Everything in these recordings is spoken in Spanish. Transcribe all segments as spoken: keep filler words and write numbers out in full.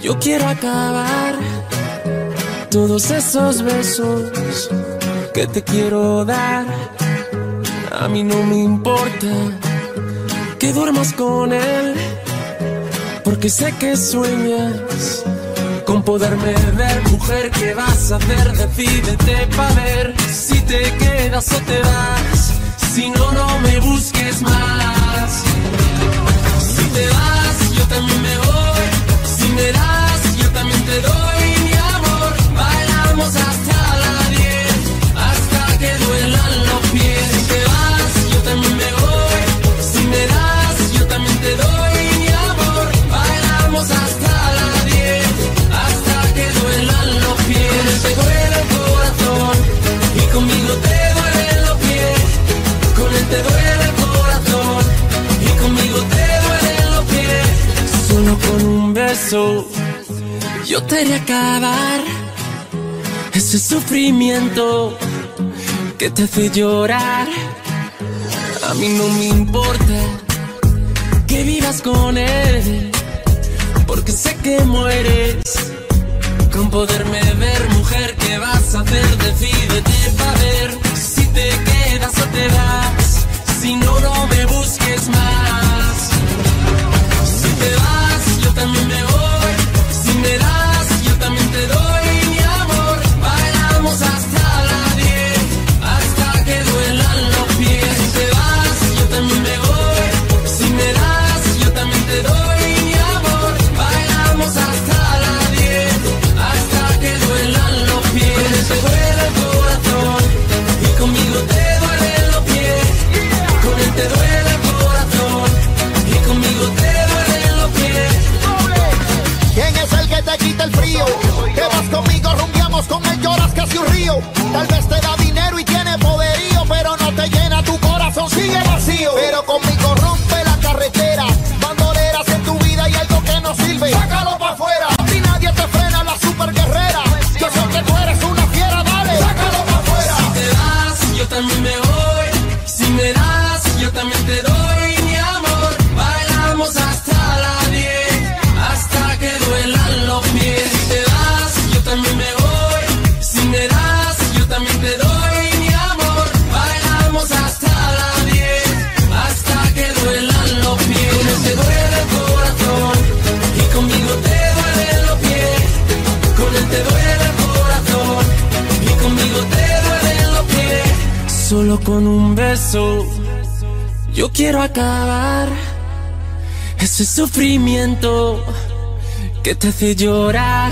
Yo quiero acabar todos esos besos que te quiero dar. A mí no me importa que duermas con él, porque sé que sueñas con poderme ver. Mujer, ¿qué vas a hacer? Decídete pa' ver si te quedas o te vas. Si no, no me busques más. Si te vas, yo también me voy. Si me das, yo también te doy mi amor. Bailamos hasta las diez, hasta que duelan los pies. Si te vas, yo también me voy. Si me das, yo también te doy mi amor. Bailamos hasta las diez, hasta que duelan los pies. Te duele el corazón y conmigo te duelen los pies. Con él te duele el corazón y conmigo te duelen los pies. Solo con un beso yo te haré acabar ese sufrimiento que te hace llorar. A mí no me importa que vivas con él, porque sé que mueres con poderme ver. Mujer, ¿qué vas a hacer? Decídete pa' ver si te quedas o te vas. Si no, no me busques más. Si te vas, yo también me voy. Si me das, yo también te doy mi amor. Bailamos hasta las diez, hasta que duelan los pies. Si te vas, yo también me voy. Si me das, yo también te doy mi amor. Bailamos hasta las diez, hasta que duelan los pies. Te duele el corazón y conmigo te duelen los pies. Con él te duele el corazón y conmigo te duelen los pies. ¿Quién es el que te quita el frío? Que vas conmigo, rumbiamos, con él lloras casi un río. Tal vez te da dinero y tiene poderío, pero no te llena tu corazón, sigue vacío. Pero conmigo rompe la carretera, bandoleras en tu vida y algo que no sirve, sácalo pa' afuera. Si nadie te frena, la super guerrera. Yo sé que tú eres una fiera, dale, sácalo pa' afuera. Si te vas, yo también me voy. Si me das, yo también te doy mi amor. Bailamos hasta las diez, hasta que duelan los pies. Si te vas, yo también me voy. Si me das, yo también te doy mi amor. Bailamos hasta las diez, hasta que duelan los pies. Con él te duele el corazón y conmigo te duelen los pies. Con él te duele el corazón y conmigo te duelen los pies. Solo con un beso yo quiero acabar ese sufrimiento que te hace llorar.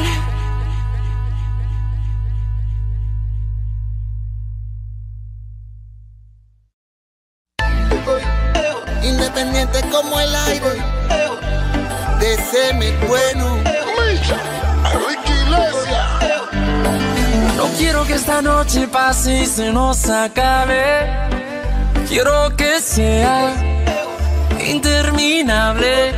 Independiente como el aire, de serme bueno. No quiero que esta noche pase y se nos acabe. Quiero que sea interminable.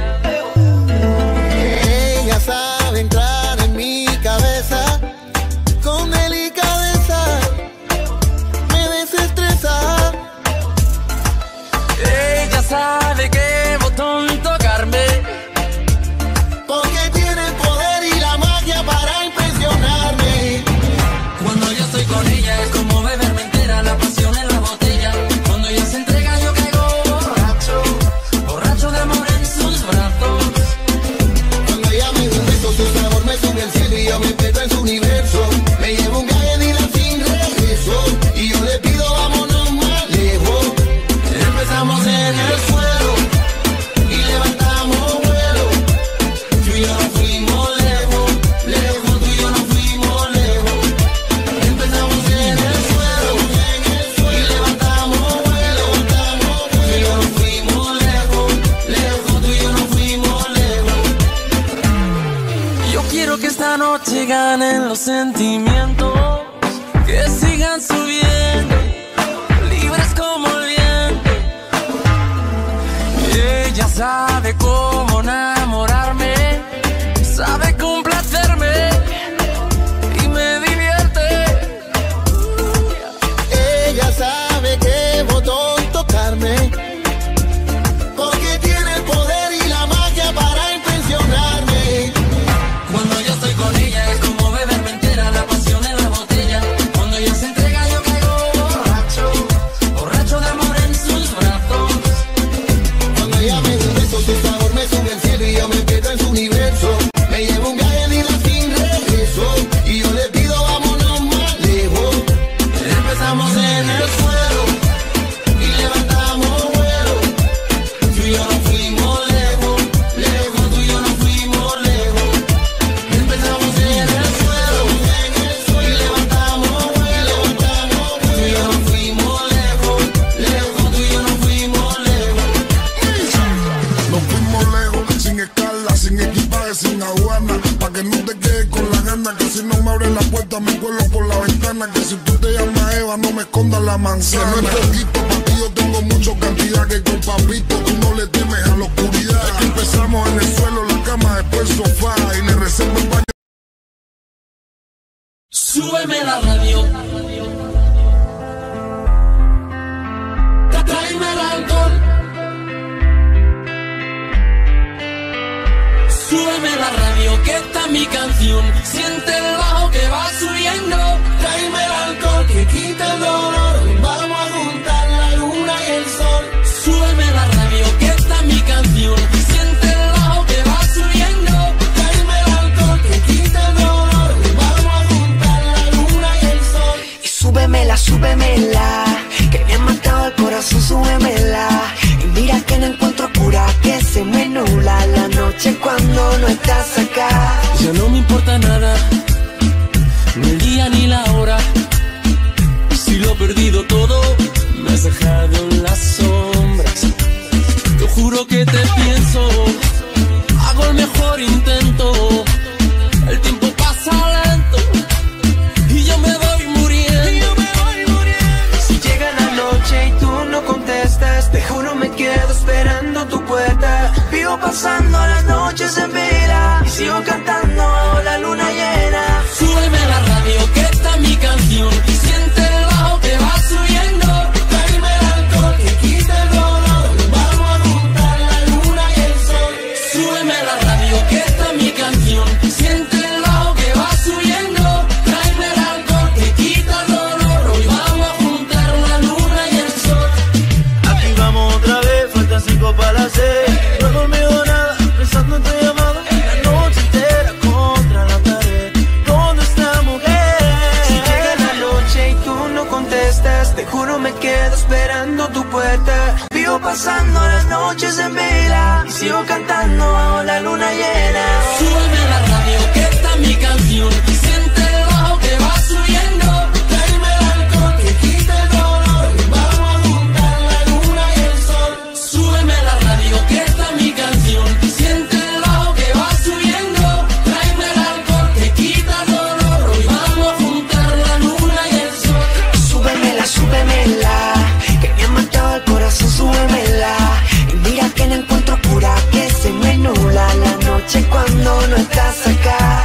Ella sabe entrar en mi cabeza con delicadeza, me desestresa. Ella sabe qué botón tocarme, porque tiene el poder y la magia para impresionarme. cuando yo estoy con ella es como beberme entera la pasión en la botella. Cuando ella se entrega yo caigo borracho, borracho de amor en sus brazos. Cuando ella me da un beso, su sabor me sube al cielo y yo me pierdo en su universo. Me llevo un viaje de ida sin regreso y yo le pido vámonos más lejos. Empezamos en el suelo y levantamos vuelo. Tú y yo nos fuimos lejos, lejos, tú y yo nos fuimos lejos. Empezamos en el suelo y levantamos vuelo. Tú y yo nos fuimos lejos, lejos, tú y yo nos fuimos lejos. Yo quiero que esta noche ganen los sentimientos, que sigan subiendo, libres como el viento. Ella sabe cómo enamorarme, sabe complacerme y me divierte. Ella sabe qué botón tocarme, porque tiene el poder y la magia para impresionarme. Cuando con ella es como beberme entera la pasión en la botella. Cuando ella se entrega yo caigo borracho, borracho de amor en sus brazos. Cuando ella me da un beso, su sabor me sube al cielo y yo me pierdo en su universo. Me llevo un viaje de ida sin regreso y yo le pido vámonos más lejos. Empezamos en el suelo y levantamos vuelo. Tú y yo nos fuimos lejos, lejos, tú y yo nos fuimos lejos. Empezamos en el suelo y levantamos vuelo. Tú y yo nos fuimos lejos, lejos, tú y yo nos fuimos lejos. Nos fuimos lejos, sin escala, sin equipaje, sin aduana. Pa' que no te quedes con la gana, que si no me abres la puerta me cuelo por la ventana. Que si tú te llamas Eva no me escondas la manzana. Que no es poquito, pa' ti yo tengo mucho cantidad. Que con papito tú no le temes a la oscuridad. Es que empezamos en el suelo, la cama, después el sofá y le reservo el baño. Súbeme la radio, tráeme el alcohol. Súbeme la radio, que está mi canción. Siente el bajo que va subiendo. Tráeme el alcohol que quita el dolor. Vamos a juntar la luna y el sol. Súbeme la radio, que está mi canción. Siente el bajo que va subiendo. Tráeme el alcohol que quita el dolor. Vamos a juntar la luna y el sol. Y súbemela, súbemela, que me ha matado el corazón, súbemela. Y mira que no encuentro cura, que se me nubla la noche cuando no estás acá. Ya no me importa nada, ni el día ni la hora. Si lo he perdido todo, me has dejado en las sombras. Te juro que te pienso, hago el mejor intento. El tiempo pasa lento y yo me voy muriendo. Si llega la noche y tú no contestas, te juro me quedo esperando tu puerta. Vivo pasando las noches en vela y sigo cantando bajo la luna llena. Súbeme la radio, que está mi canción. Siente el bajo que va subiendo. Tráeme el alcohol que quita el dolor. Vamos a juntar la luna y el sol. Súbeme la radio, que está mi canción. Siente el bajo que va subiendo. Tráeme el alcohol que quita el dolor. Hoy vamos a juntar la luna y el sol. Aquí vamos otra vez, faltan cinco para las seis. No he dormido nada, pensando en tu llamado. La noche entera contra la pared. ¿Dónde está mujer? Si llega la noche y tú no contestas, te juro me quedo esperando tu puerta. Vivo pasando las noches en vela y sigo cantando bajo la luna llena. Súbeme la radio, que está mi canción. Siente el bajo que va subiendo. Tráeme el alcohol que quita el dolor. Vamos a juntar la luna y el sol. Súbeme la radio, que está mi canción. Siente el bajo que va subiendo. Tráeme el alcohol que quita el dolor. Hoy vamos a juntar la luna y el sol. Súbemela, súbemela, que me ha matado el corazón, súbemela. Y mira que no encuentro cura, que se me nubla la noche cuando no estás acá.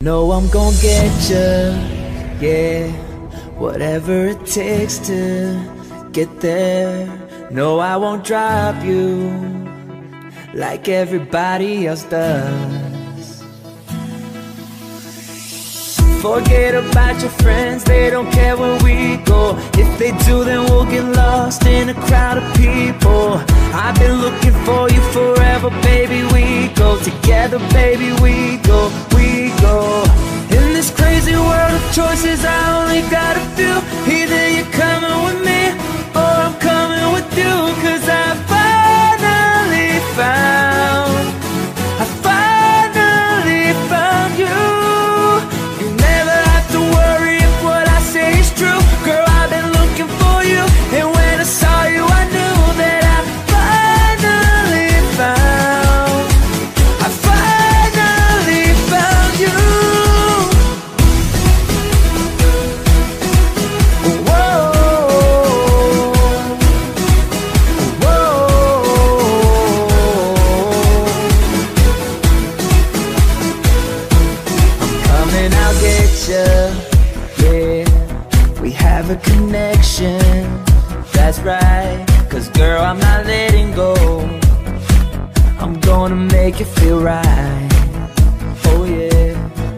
No, I'm gonna get you, yeah. Whatever it takes to get there. No, I won't drop you like everybody else does. Forget about your friends, they don't care where we go. If they do, then we'll get lost in a crowd of people. I've been looking for you forever, baby, we go together, baby, we go, we go. In this crazy world of choices, I only got a few. Either you're coming with me, or I'm coming with you. Cause I finally found, I finally found you. You never have to worry if what I say is true. Girl, I've been looking for you, and when I saw you, I knew that I finally found, I finally found you. A connection, that's right. Cause girl, I'm not letting go. I'm gonna make it feel right. Oh yeah.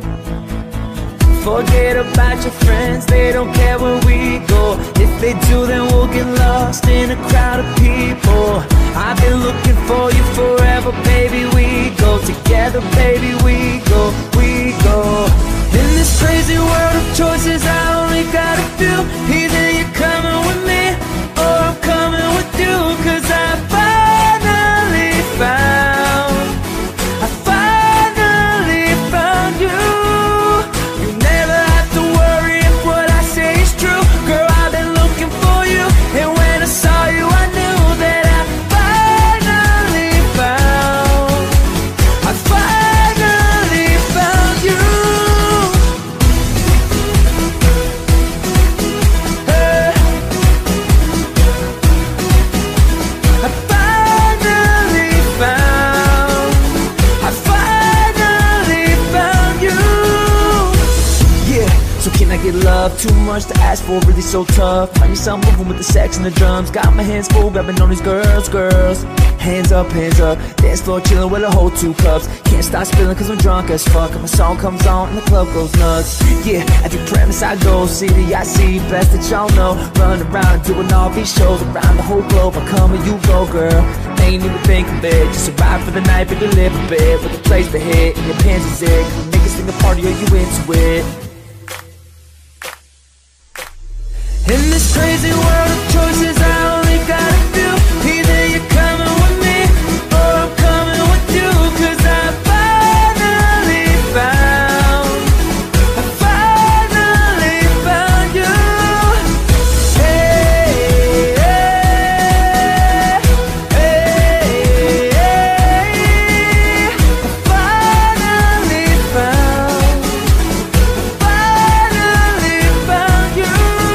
Forget about your friends, they don't care where we go. If they do, then we'll get lost in a crowd of people. I've been looking for you forever, baby, we go together, baby, we go, we go. In this crazy world of choices, I only got a few. Either you're coming with me, or I'm coming with you. Cause I finally found, I finally found you. You never have to worry if what I say is true. Girl, I've been looking for you, and when I saw you, I knew that I finally found, I finally found you. Get love too much to ask for, really so tough. Find me some moving with the sax and the drums. Got my hands full, grabbing on these girls, girls. Hands up, hands up. Dance floor chilling with a whole two cups. Can't stop spilling cause I'm drunk as fuck. And my song comes on and the club goes nuts. Yeah, at the premise I go, city I see, best that y'all know. Running around doing all these shows around the whole globe. I come and you go, girl. Ain't even think of it. Just arrive for the night, but you live a bit. With a place to hit and your pants is it. Cause make us sing a party, are you into it? In this crazy world of choices, I only got a few. Either you're coming with me, or I'm coming with you. Cause I finally found, I finally found you. Hey, hey, hey, hey. I finally found, I finally found you.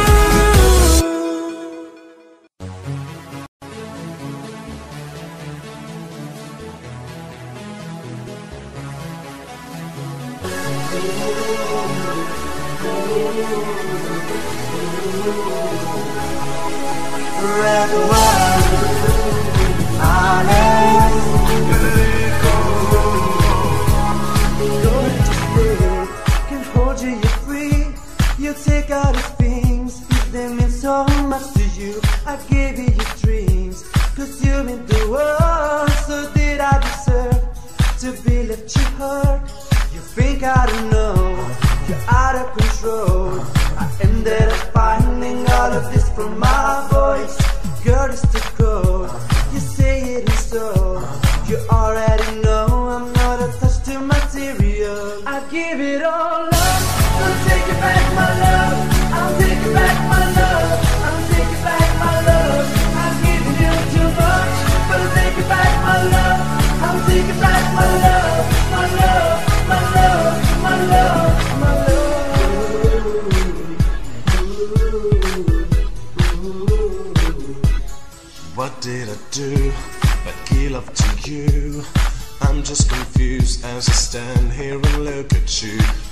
Can hold you, you're free. You take out the things, they mean so much to you. I gave you your dreams, cause you mean the world. So did I deserve to be left you hurt? You think I don't know, you're out of control. I ended up finding all of this from my voice. Girl, it's the code, you say it is so. You already know I'm not attached to material. I give it all up, I'll take it back my love. I'll take it back my love. I'll take it back my love. I've given you too much, but I'll take it back my love. I'll take it back my love, my love, my love, my love, my love. What did I do but give love to you? I'm just confused as I stand here and look at you.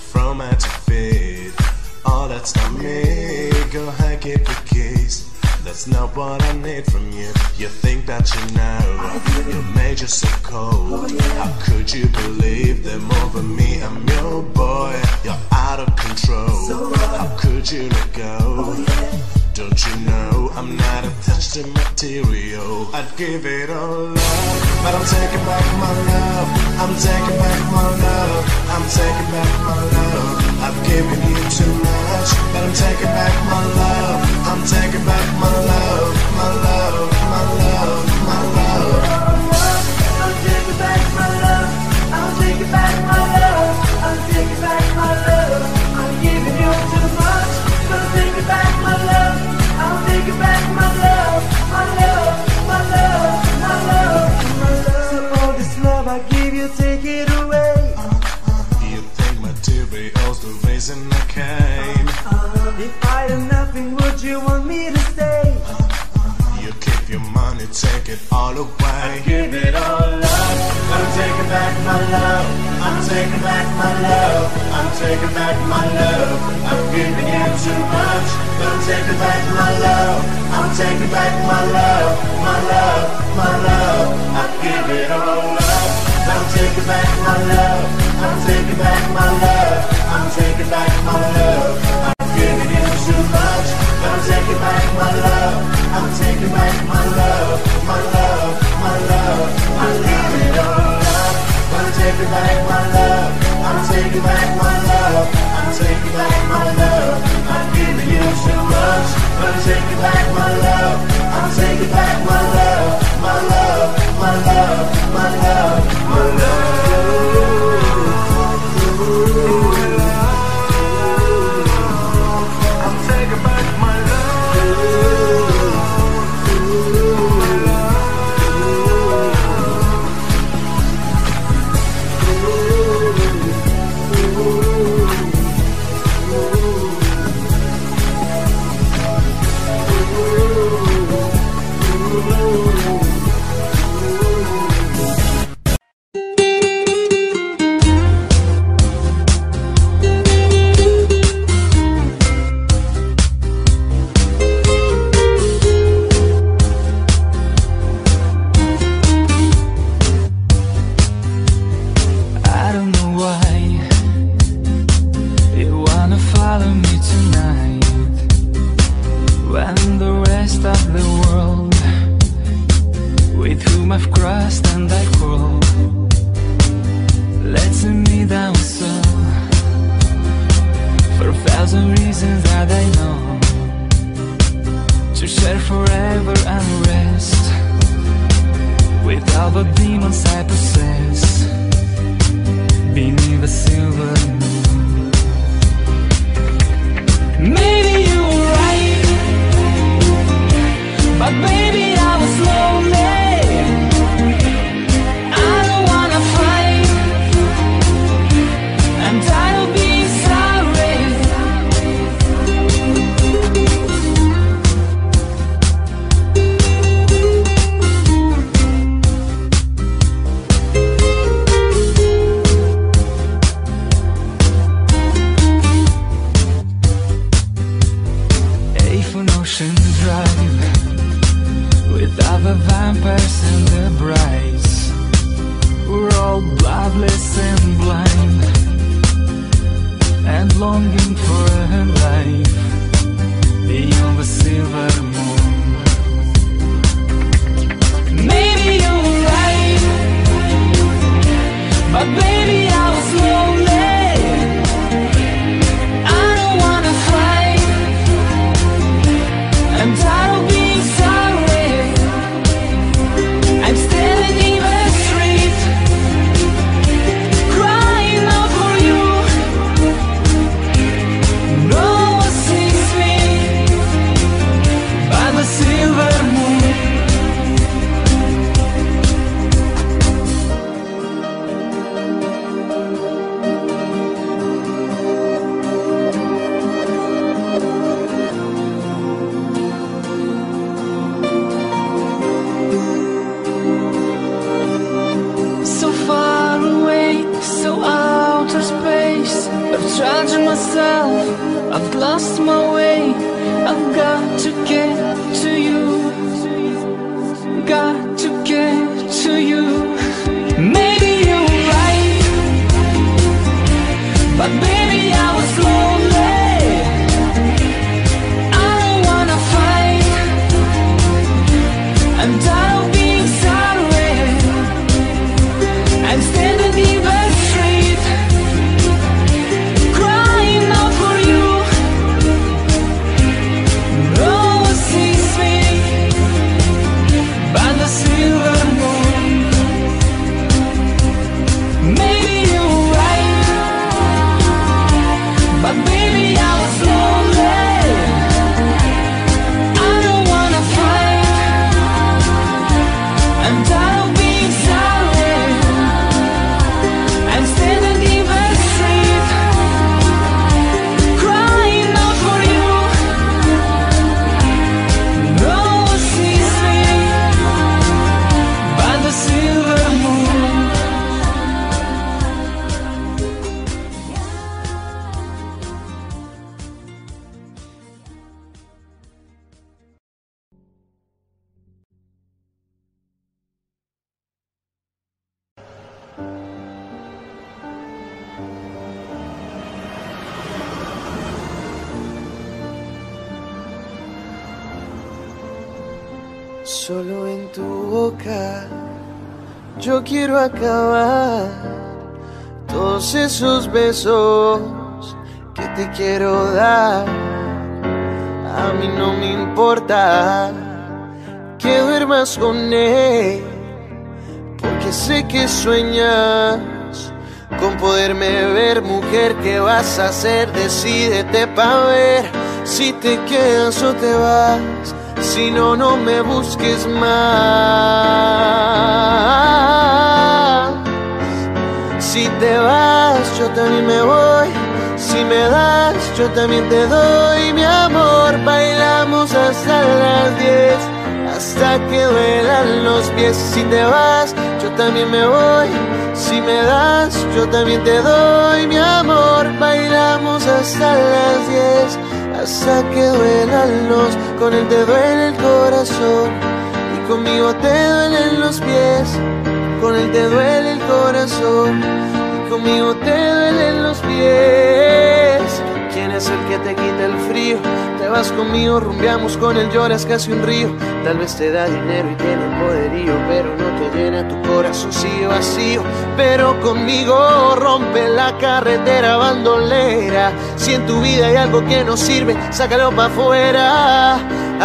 from head to feet. Oh, that's not me. Go ahead, keep the keys. That's not what I need from you. You think that you know you made you so cold. How could you believe them over me? I'm your boy. You're out of control. How could you let go? Don't you know I'm not attached to material? I'd give it all up, but I'm taking back my love. I'm taking back my love. I'm taking back my love. I've given you too much, but I'm taking back my love. I'm taking back my love, my love, my love, my love. I'm taking back my love. I'm taking back my love. I'm taking back my love. I'm giving you too much, but I'm taking back my love. I'm taking back my love, my love, my love, my love, my love. So all this love I give you, take it away. You think material's the reason I came? If I am nothing, would you want me to stay? You keep your money, take it all away. Give it all up. I'm taking back my love. I'm taking back my love. I'm taking back my love. I'm giving you too much, but I'm taking back my love. I'm taking back my love, my love, my love. I give it all up. I'm taking back my love. I'm taking back my love. I'm taking back my love. I'm giving you too much, but I'm taking back my love. I'm taking back my love, my love, my love. I give it all up. I'm taking back my love. I'm taking back my love. I'm taking back my love. I'm giving you too much, but I'm taking back my love. I'm taking back my love, my love, my love, my love, my love. I'm taking back my myself, I've lost my way. I've got to get to you, got to get to you. Maybe you're right, but baby I was lonely. I don't wanna fight, I'm tired of being sorry. I'm standing in the street, crying out for you. No one sees me by the silver moon. Maybe you're right, but baby I was lonely. I don't wanna fight, I'm tired of being sorry. I'm standing in the street, crying out for you. No one sees me by the silver moon. Solo en tu boca yo quiero acabar todos esos besos que te quiero dar. A mí no me importa que duermas con él, porque sé que sueñas con poderme ver. Mujer, ¿qué vas a hacer? Decídete pa' ver si te quedas o te vas. Si no, no me busques más. Si te vas, yo también me voy. Si me das, yo también te doy mi amor. Bailamos hasta las diez, hasta que duelan los pies. Si te vas, yo también me voy. Si me das, yo también te doy mi amor. Bailamos hasta las diez, hasta que duelan los. Con él te duele el corazón y conmigo te duelen los pies. Con él te duele el corazón y conmigo te duelen los pies. ¿Quién es el que te quita el frío? Te vas conmigo, rumbeamos con él, lloras casi un río. Tal vez te da dinero y tiene poderío, pero no te llena, tu corazón sigue vacío. Pero conmigo rompe la carretera bandolera. Si en tu vida hay algo que no sirve, sácalo pa' afuera. Ah,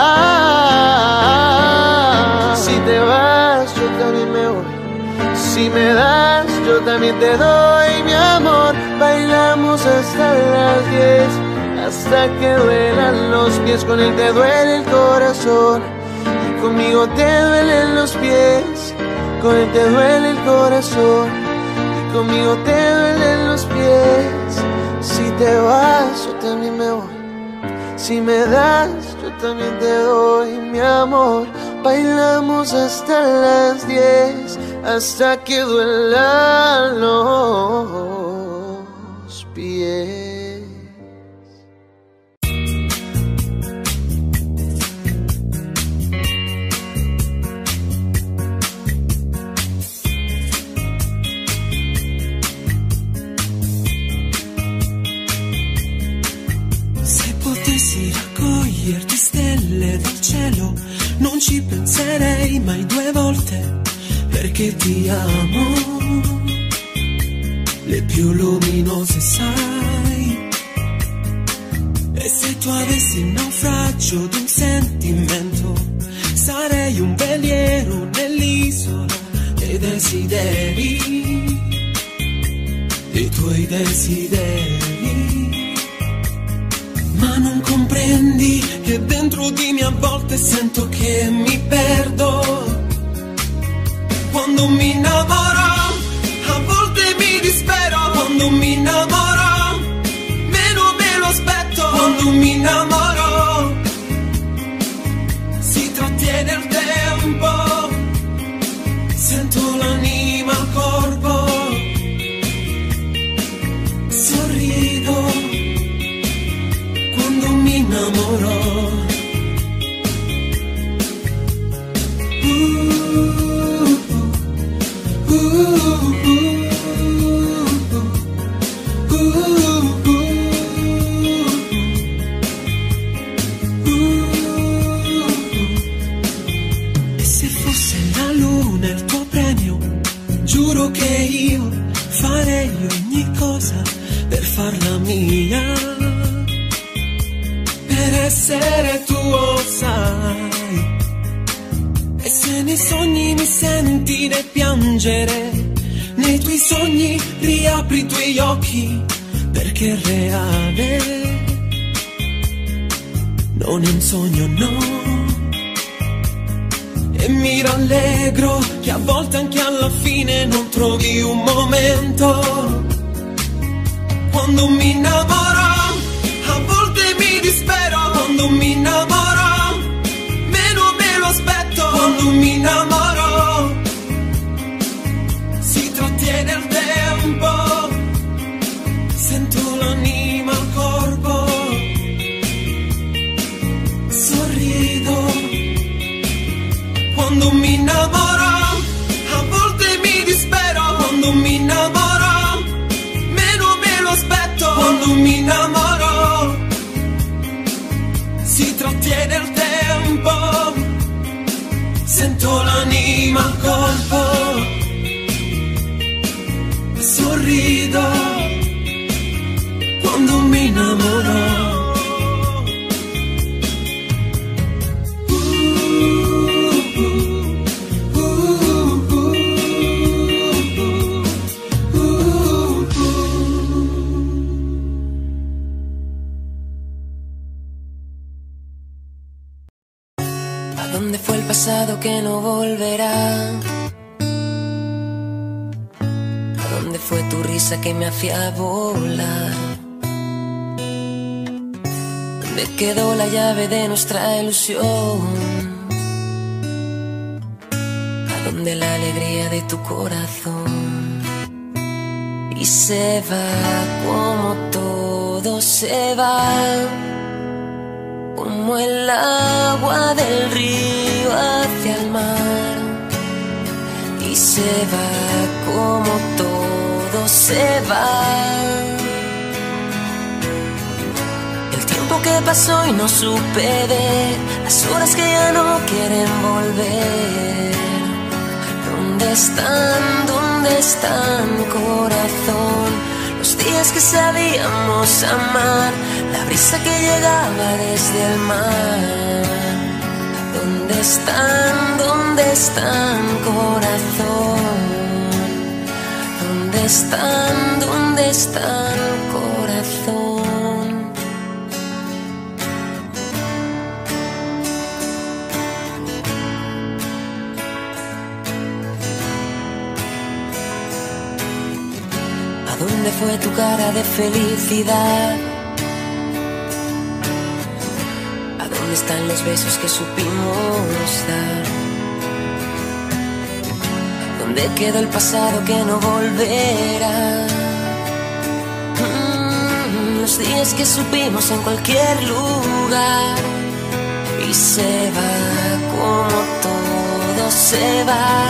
ah, ah. Si te vas, yo también me voy. Si me das, yo también te doy mi amor. Bailamos hasta las diez, hasta que duelan los pies. Con él te duele el corazón y conmigo te duelen los pies. Con él te duele el corazón y conmigo te duelen los pies. Si te vas, yo también me voy. Si me das, yo también te doy mi amor. Bailamos hasta las diez, hasta que duelan los pies. Se potessi raccoglierti stelle dal cielo, non ci penserei mai due volte, perché ti amo, le più luminose sai. E se tu avessi il naufragio di un sentimento, sarei un veliero nell'isola dei desideri, dei tuoi desideri. Ma non comprendi che dentro di me a volte sento che mi perdo. Quando mi innamoro, a volte mi dispero. Quando mi innamoro, meno me lo aspetto. Quando mi innamoro, si trattiene il tempo. Sento l'anima al corpo, sorrido. giuro che io farei ogni cosa per farla mia, per essere tuo, sai. E se nei sogni mi senti ne piangere, nei tuoi sogni riapri i tuoi occhi, perché è reale, non è un sogno, no. E mi rallegro che a volte anche alla fine non trovi un momento. Quando mi innamoro, a volte mi dispero. Quando mi innamoro, meno me lo aspetto. Quando mi innamoro, si trattiene il tempo, sento l'anima al corpo, sorrido. Quando mi innamoro, a volte mi dispero. Quando mi innamoro, meno me lo aspetto. Quando mi innamoro, si trattiene il tempo, sento l'anima al corpo, sorrido. Quando mi innamoro, ¿dónde fue el pasado que no volverá? ¿A dónde fue tu risa que me hacía volar? ¿Dónde quedó la llave de nuestra ilusión? ¿A dónde la alegría de tu corazón? Y se va como todo se va, como el agua del río hacia el mar. Y se va como todo se va. El tiempo que pasó y no supe ver, las horas que ya no quieren volver. ¿Dónde están? ¿Dónde están, corazón? Los días que sabíamos amar, la brisa que llegaba desde el mar. ¿Dónde están? ¿Dónde están, corazón? ¿Dónde están? ¿Dónde están, corazón? ¿A dónde fue tu cara de felicidad? ¿Dónde están los besos que supimos dar? ¿Dónde quedó el pasado que no volverá? Mm, los días que supimos en cualquier lugar. Y se va como todo se va,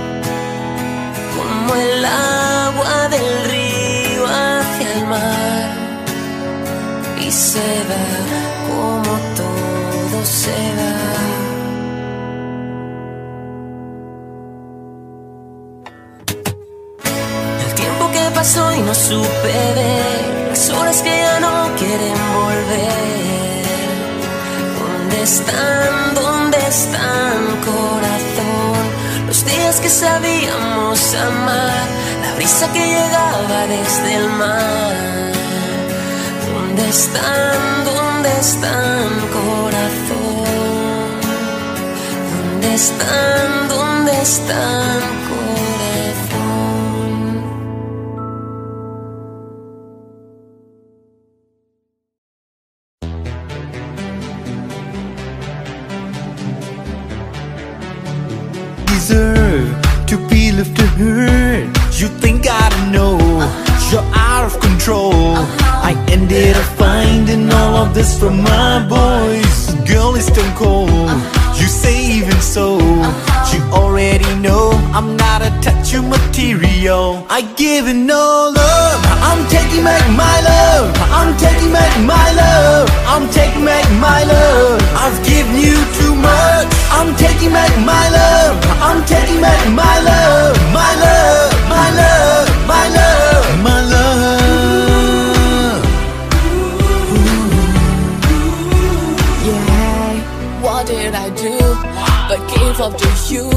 como el agua del río hacia el mar. Y se va como todo se va. El tiempo que pasó y no supe ver, las horas que ya no quieren volver. ¿Dónde están? ¿Dónde están, corazón? Los días que sabíamos amar, la brisa que llegaba desde el mar. ¿Dónde están? ¿Dónde están, corazón? ¿Dónde están? ¿Dónde están, corazón? Deserve to be left to hurt. You think I don't know? You're out of control. I ended up finding all of this from my boys. Girl is stone cold. You say even so. You already know I'm not a touch of material. I give it no love. I'm taking back my love. I'm taking back my love. I'm taking back my love. I've given you too much. I'm taking back my love. I'm taking back my love. My love. My did I do but give up to you?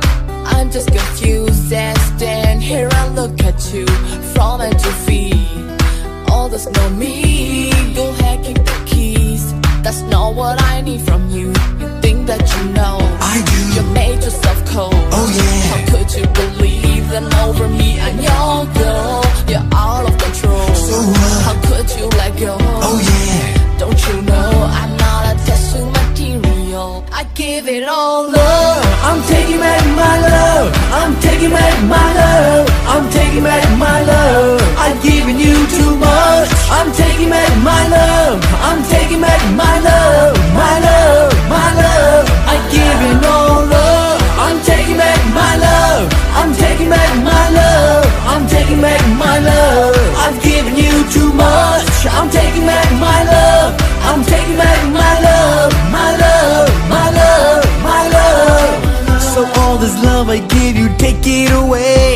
I'm just confused as stand here and look at you from head to feet. Oh, there's no me. Go ahead, keep the keys. That's not what I need from you. You think that you know? I do. You made yourself cold. Oh yeah. How could you believe them over me and your girl? You're out of control. So what? How could you let go? Oh yeah. Don't you know I'm not attached to material? I give it all up. I'm taking back my love. I'm taking back my love. I'm taking back my love. I've given you too much. I'm taking back my love. I'm taking back my love. My love, my love. I've given all up. I'm taking back my love. I'm taking back my love. I'm taking back my love. I've given you too much. I'm taking back my love. I'm taking back my love. My love, my love, my love. So all this love I give you, take it away.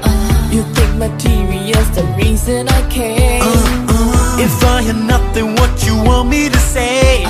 You think material's the reason I came? uh, uh, If I had nothing, what you want me to say?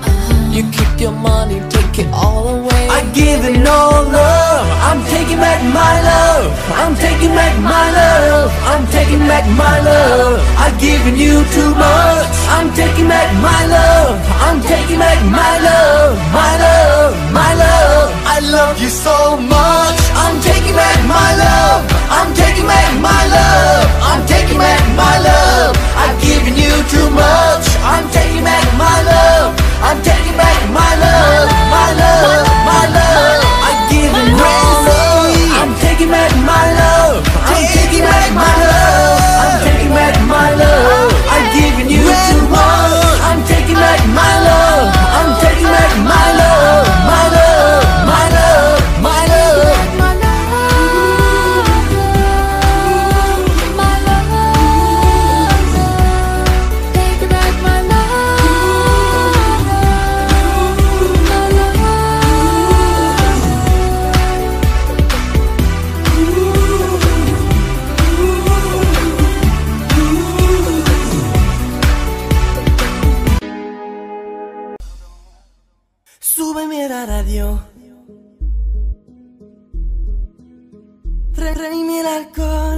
You keep your money, take it all away. I give it all love. I'm taking back my love. I'm taking back my love. I'm taking back my love. I've given you too much. I'm taking back my love. I'm taking back my love. My love, my love. I love you so much. I'm taking back my love. I'm taking back my love. I'm taking back my love. I've given you too much. I'm taking back my love. I'm taking back my love, my love, my love. I've given crazy. I'm taking back my love. I'm taking back my love. I'm taking back my love. I've given you too much. I'm taking back my love. I'm taking back my love, my love, my love, my love. Súbeme la radio, tráeme el alcohol.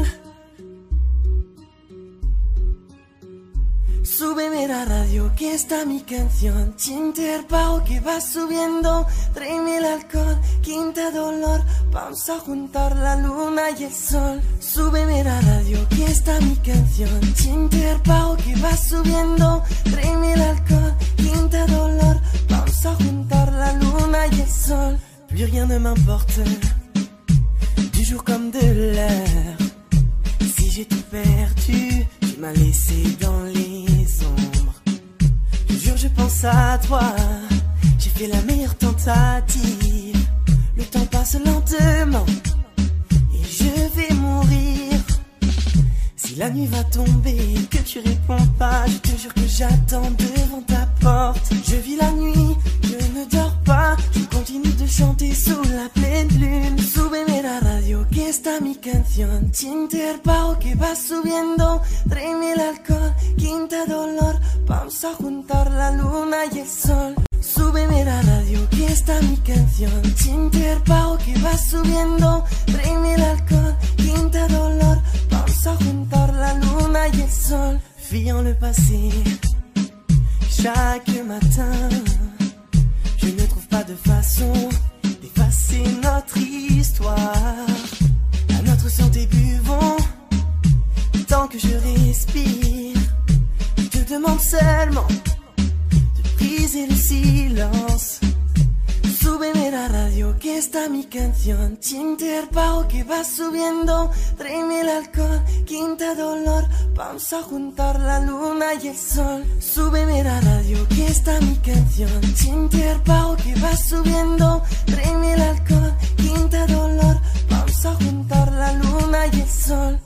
Súbeme la radio, que está mi canción. Siente el bajo que va subiendo. Tráeme el alcohol, quinta dolor. Vamos a juntar la luna y el sol. Súbeme la radio, que está mi canción. Siente el bajo que va subiendo. Tráeme el alcohol, quinta dolor. Vamos a juntar la luna y el sol. Plus rien ne m'importe, du jour comme de l'heure. Si j'ai tout perdu, tu m'as laissé dans les ombres. Toujours je pense à toi, j'ai fait la meilleure tentative. Le temps passe lentement et je vais mourir. Si la nuit va tomber, que tu réponds pas, je te jure que j'attends devant ta porte. Je vis la nuit, je ne dors pas, je continue de chanter sous la pleine lune. Súbeme la radio, que está mi canción. Siente el bajo que va subiendo. Tráeme el alcohol, quinta dolor. Vamos a juntar la luna y el sol. Súbeme la radio, que está mi canción. Siente el bajo que va subiendo. Tráeme el alcohol, quinta dolor. Vamos a juntar la luna y el sol. Fuyant le passé, chaque matin, je ne trouve pas de façon d'effacer notre histoire. À notre santé buvons, tant que je respire. Je te demande seulement de briser le silence. Súbeme la radio, que está mi canción. Siente el bajo que va subiendo. Tráeme el alcohol, quinta dolor. Vamos a juntar la luna y el sol. Súbeme la radio, que está mi canción. Siente el bajo que va subiendo. Tráeme el alcohol, quinta dolor. Vamos a juntar la luna y el sol.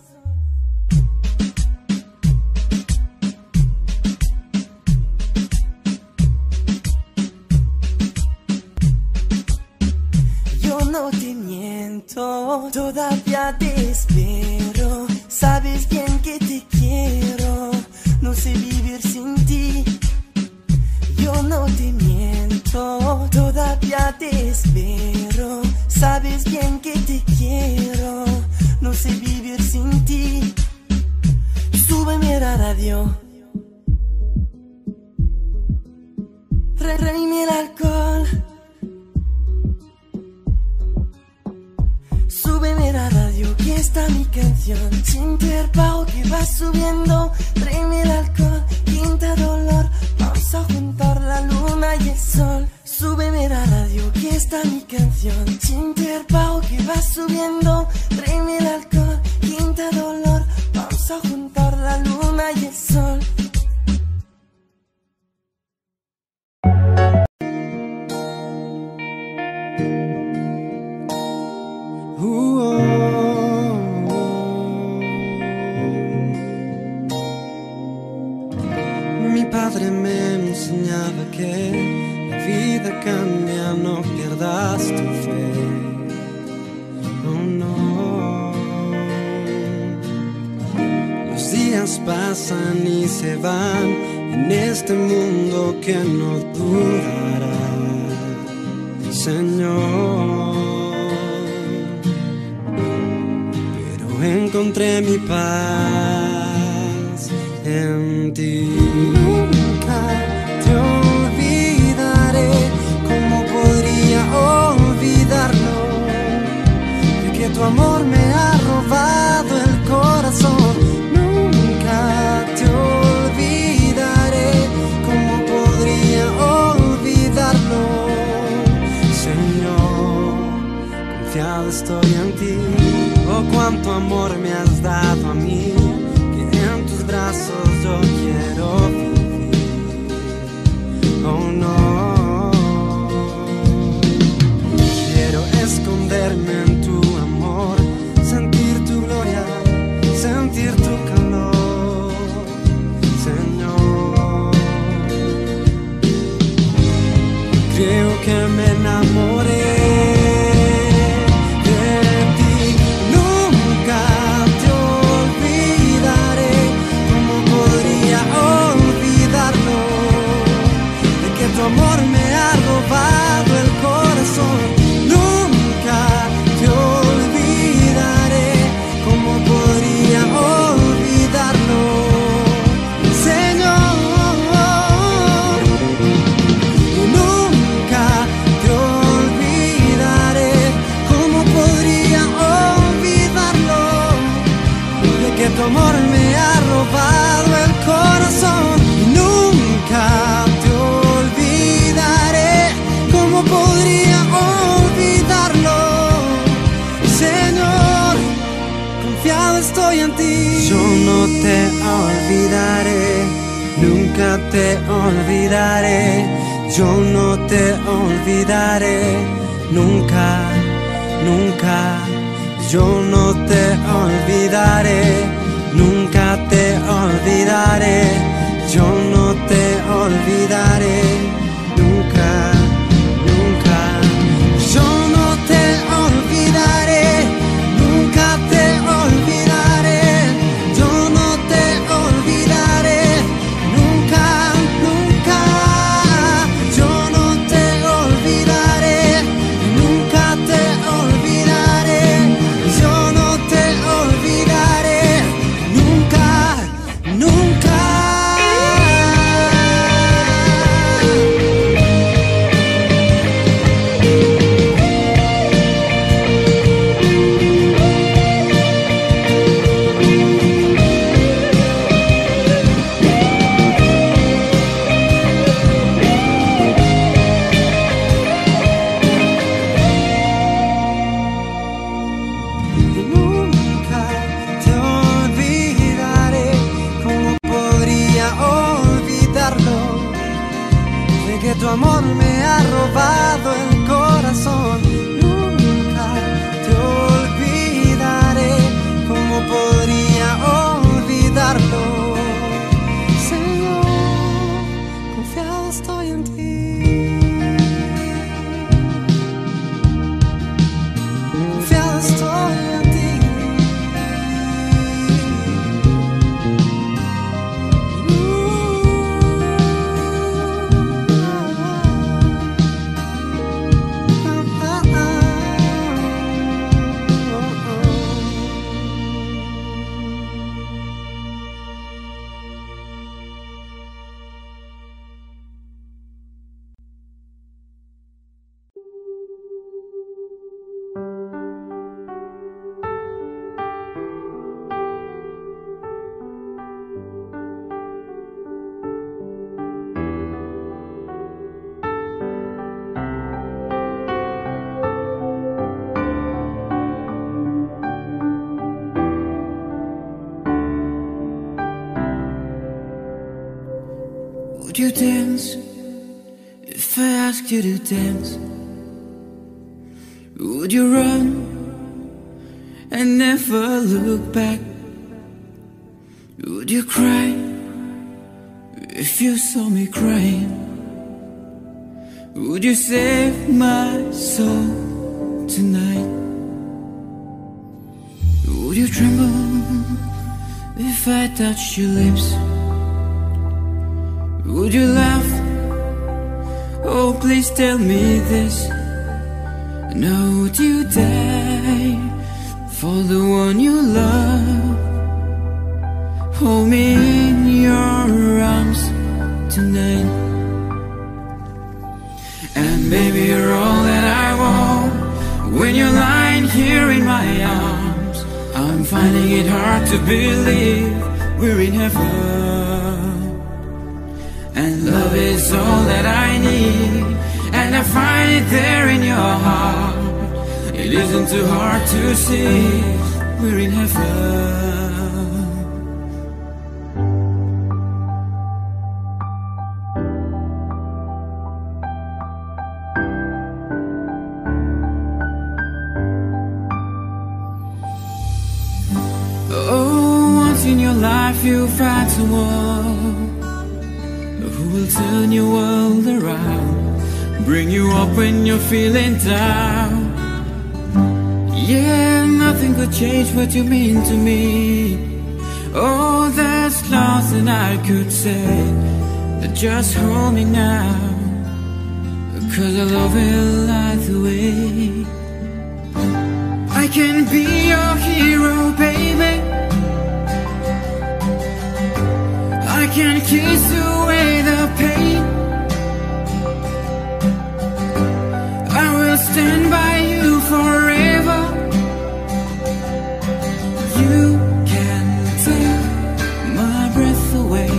No te miento, todavía te espero. Sabes bien que te quiero, no sé vivir sin ti. Yo no te miento, todavía todavía te espero. Sabes bien que te quiero. No sé vivir sin ti. Súbeme la radio. Tráeme el alcohol. Súbeme la radio, que está mi canción. Siente el bajo que va subiendo. Tráeme el alcohol, quinta dolor. Vamos a juntar la luna y el sol. Súbeme la radio, que está mi canción. Siente el bajo que va subiendo. Tráeme el alcohol, quinta dolor. Vamos a juntar la luna y el sol. Mi padre me enseñaba que la vida cambia, no pierdas tu fe. Oh no. Los días pasan y se van en este mundo que no durará, Señor. Pero encontré mi paz en ti. Nunca te olvidaré. ¿Cómo podría olvidarlo? De que tu amor me ha robado el corazón. Nunca te olvidaré. ¿Cómo podría olvidarlo? Señor, confiado estoy en ti. Oh, cuánto amor me has dado a mí, que en tus brazos yo quiero vivir. Oh no, quiero esconderme en tu amor, sentir tu gloria, sentir tu calor, Señor. Creo que me enamoré. Tu amor me ha robado el corazón. Nunca te olvidaré. ¿Cómo podría olvidarlo, Señor? Nunca te olvidaré. ¿Cómo podría olvidarlo? De que tu amor me ha robado el corazón. Nunca te olvidaré. ¿Cómo podría olvidarlo, Señor? Confiado estoy en ti. Yo no te olvidaré, nunca te olvidaré. Yo no te olvidaré, nunca, nunca. Yo no te olvidaré, nunca te olvidaré. Yo no te olvidaré, nunca, nunca. Yo no te olvidaré, nunca te olvidaré. Yo no te olvidaré, nunca, nunca. Yo no te olvidaré, nunca te olvidaré. Yo no te olvidaré, nunca, nunca. dance? If I asked you to dance, would you run and never look back? Would you cry if you saw me crying? Would you save my soul tonight? Would you tremble if I touched your lips? Would you laugh? Oh, please tell me this. Now would you die for the one you love? Hold me in your arms tonight. And baby, you're all that I want. When you're lying here in my arms, I'm finding it hard to believe we're in heaven. And love is all that I need, and I find it there in your heart. It isn't too hard to see we're in heaven. In your life you'll find someone who will turn your world around, bring you up when you're feeling down. Yeah, nothing could change what you mean to me. Oh, there's nothing I could say, just hold me now, 'cause I love it either way. I can be your hero, baby. I can kiss away the pain. I will stand by you forever. You can take my breath away.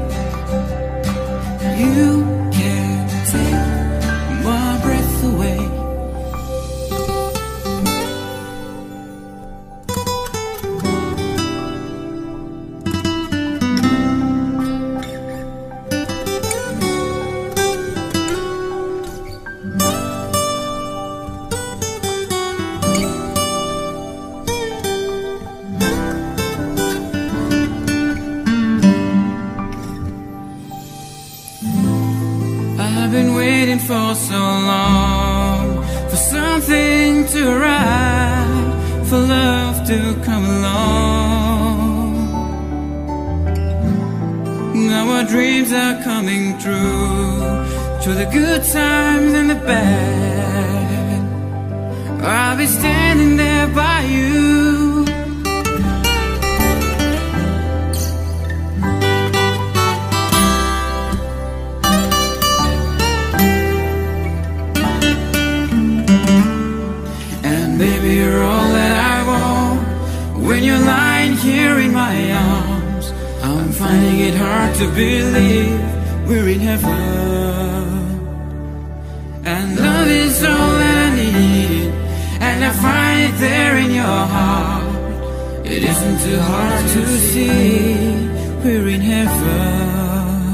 You can take my breath away. I've been waiting for so long, for something to arrive, for love to come along. Now our dreams are coming true, through the good times and the bad. I'll be standing there by you. Baby, you're all that I want. When you're lying here in my arms, I'm finding it hard to believe we're in heaven. And love is all that I need, and I find it there in your heart. It isn't too hard to see we're in heaven.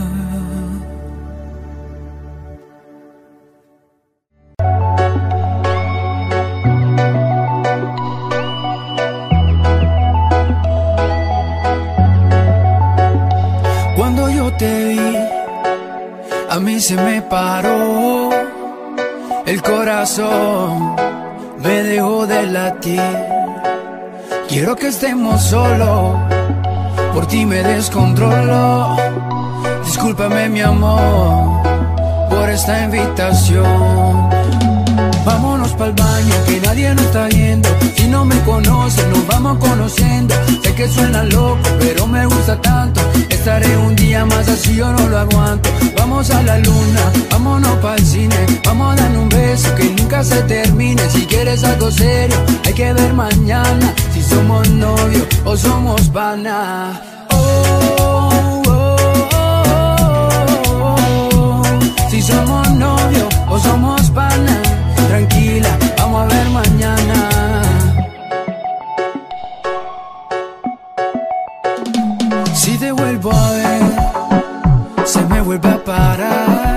Cuando yo te vi, a mí se me paró el corazón, me dejó de latir. Quiero que estemos solos, por ti me descontrolo. Discúlpame mi amor, por esta invitación. Vámonos pa'l baño, que nadie nos está viendo. Si no me conocen, nos vamos conociendo. Sé que suena loco, pero me gusta tanto. Estaré un día más así, yo no lo aguanto. Vamos a la luna, vámonos pa'l cine. Vamos a dar un beso que nunca se termine. Si quieres algo serio, hay que ver mañana si somos novios o somos pana. Oh, oh, oh, oh, oh. Si somos novios o somos pana. Tranquila, vamos a ver mañana. Si te vuelvo a ver, se me vuelve a parar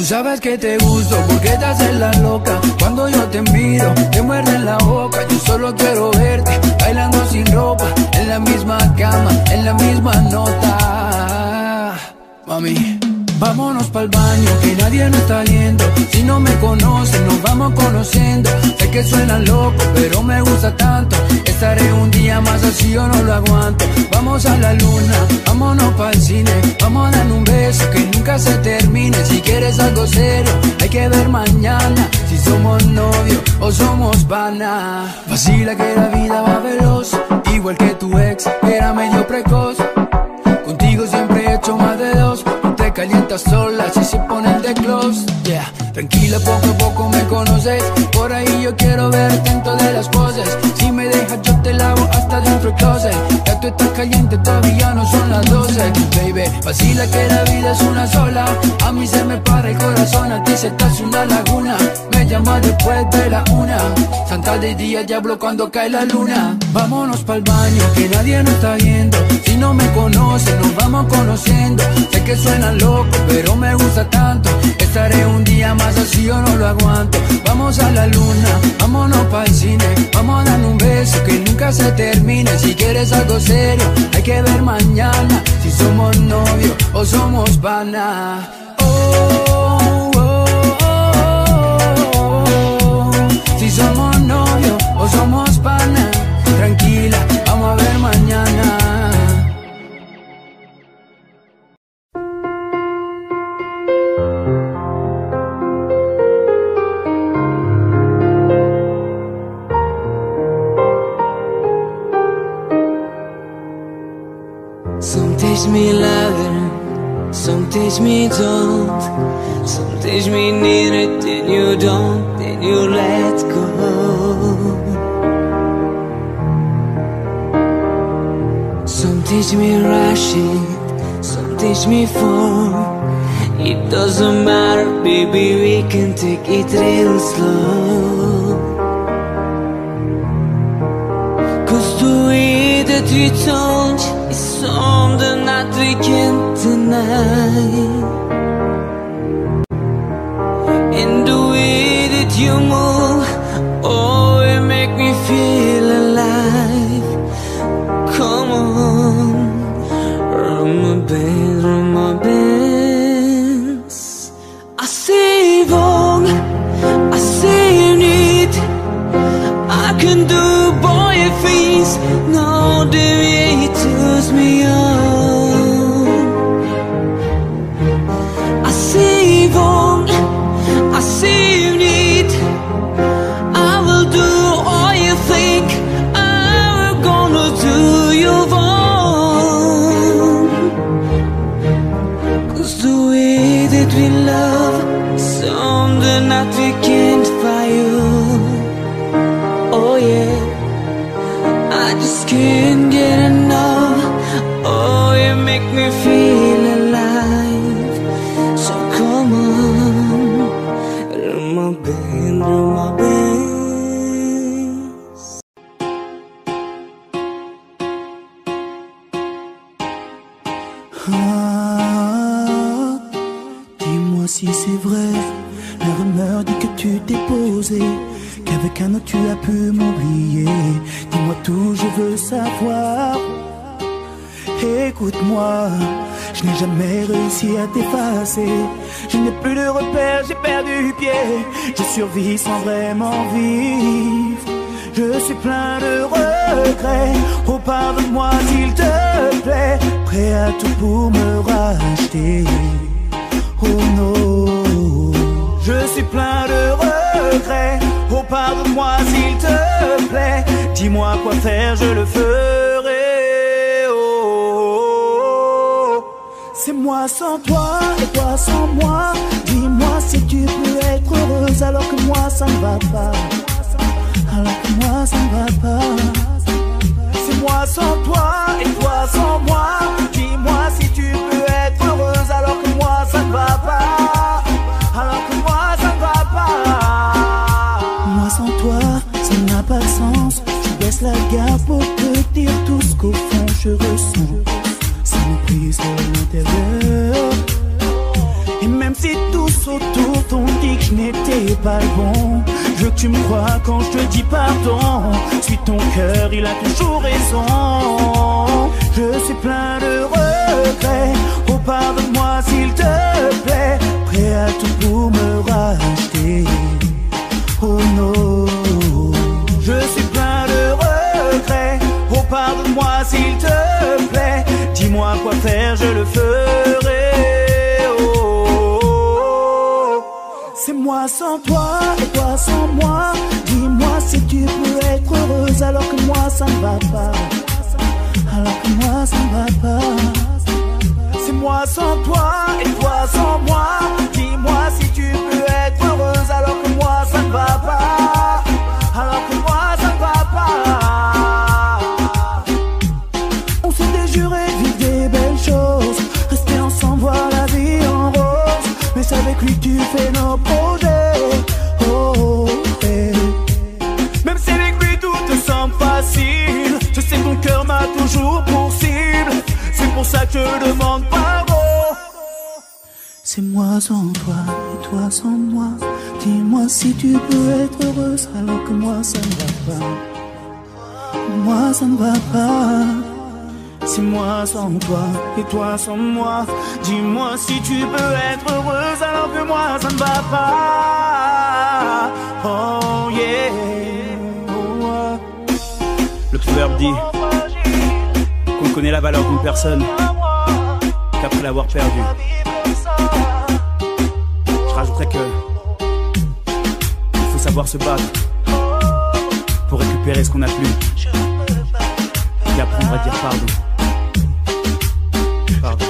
sabes que te gusto porque te haces la loca. Cuando yo te miro, te muerden la boca. Yo solo quiero verte bailando sin ropa, en la misma cama, en la misma nota. Mami, vámonos pa'l baño, que nadie nos está viendo. Si no me conocen, nos vamos conociendo. Sé que suena loco, pero me gusta tanto. Estaré un día más así, yo no lo aguanto. Vamos a la luna, vámonos pa'l cine. Vamos a dar un beso que nunca se termine. Si quieres algo serio, hay que ver mañana si somos novios o somos pana. Vacila que la vida va veloz, igual que tu ex, era medio precoz. Contigo siempre he hecho más de dos. Te calientas sola si se ponen de close, yeah. Tranquila, poco a poco me conoces. Por ahí yo quiero verte en todas las poses. Si me dejas yo te lavo hasta dentro del closet. Ya tú estás caliente, todavía no son las doce. Baby, vacila que la vida es una sola. A mí se me para el corazón, a ti se te hace una laguna. Me llama después de la una. Santa de día, diablo cuando cae la luna. Vámonos pa'l baño, que nadie nos está viendo. Si no me conocen, nos vamos conociendo. Sé que suena loco, pero me gusta tanto. Estaré un día más así, yo no lo aguanto. Vamos a la luna, vámonos pa'l cine. Vamos a dar un beso que nunca se termine. Si quieres algo serio, hay que ver mañana si somos novios o somos pana. Oh, oh, oh, oh, oh. Si somos novios o somos pana. Tranquila, vamos a ver mañana. Some teach me loving, some teach me don't. Some teach me need it, then you don't, then you let go. Some teach me rushing, some teach me fall. It doesn't matter, baby, we can take it real slow. Cause the way that we touch is something that we can't deny. And the way that you move, oh, it make me feel alive. Come on, run my band, run my bands. I say you wrong, I say you need. I can do boy things, no deviate turns me on. I say you wrong, I say you need. I will do all you think I'm gonna do you wrong. Cause the way that we love is something that we can't fire. Oh yeah, I just can't get enough. Oh, you make me feel alive. So come on, run my band, run my bands. Ah, dis-moi si c'est vrai. La rumeur dit que tu t'es posé, qu'avec un autre tu as pu m'oublier. Dis-moi tout, je veux savoir. Écoute-moi, je n'ai jamais réussi à t'effacer. Je n'ai plus de repères, j'ai perdu pied. Je survis sans vraiment vivre. Je suis plein de regrets. Oh, pardonne-moi s'il te plaît. Prêt à tout pour me racheter. Oh non, je suis plein de regrets. Oh, pardonne-moi s'il te plaît. Dis-moi quoi faire, je le ferai. Oh, oh, oh. C'est moi sans toi et toi sans moi. Dis-moi si tu peux être heureuse alors que moi ça ne va pas. Alors que moi ça ne va pas. C'est moi sans toi et toi sans moi. Dis-moi si tu peux être heureuse alors que moi ça ne va pas. Alors que moi ça ne va pas. Moi sans toi ça n'a pas de sens. Je baisse la garde pour te dire tout ce qu'au fond je ressens. Ça me brise à l'intérieur. Et même si tous autour quand on dit que je n'étais pas le bon. Je veux que tu me crois quand je te dis pardon. Suis ton cœur, il a toujours raison. Je suis plein de regrets. Oh pardonne-moi s'il te plaît. Prêt à tout pour me racheter. Oh non. Je suis plein de regrets. Oh pardonne-moi s'il te plaît. Dis-moi quoi faire, je le ferai. C'est moi sans toi et toi sans moi. Dis-moi si tu peux être heureuse alors que moi ça ne va pas. Alors que moi ça ne va pas. C'est moi sans toi et toi sans moi. Dis-moi si tu peux être heureuse alors que moi ça ne va pas. Alors que moi ça ne va pas. On s'est déjuré de vivre des belles choses. Rester ensemble, voir la vie en rose. Mais c'est avec lui tu fais nos projets. Oh, hey. Même si avec lui tout te semble facile, je sais que ton cœur m'a toujours pour cible. C'est pour ça que je demande pardon. C'est moi sans toi et toi sans moi. Dis-moi si tu peux être heureuse alors que moi ça ne va pas. Moi ça ne va pas. C'est moi sans toi et toi sans moi. Dis-moi si tu peux être heureuse alors que moi ça ne va pas. Oh yeah. Oh. Le proverbe dit qu'on connaît la valeur d'une personne qu'après l'avoir perdue. Je rajouterais que il faut savoir se battre pour récupérer ce qu'on n'a plus et apprendre à dire pardon. Pardon.